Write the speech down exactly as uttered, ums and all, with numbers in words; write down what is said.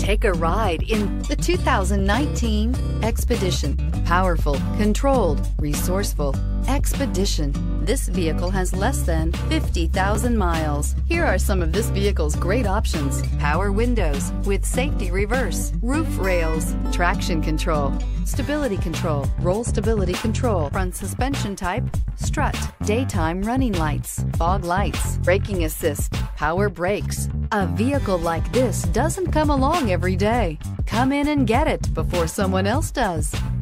Take a ride in the two thousand nineteen Expedition. Powerful, controlled, resourceful. Expedition. This vehicle has less than fifty thousand miles. Here are some of this vehicle's great options: power windows with safety reverse, roof rails, traction control, stability control, roll stability control, front suspension type, strut, daytime running lights, fog lights, braking assist, power brakes. A vehicle like this doesn't come along every day. Come in and get it before someone else does.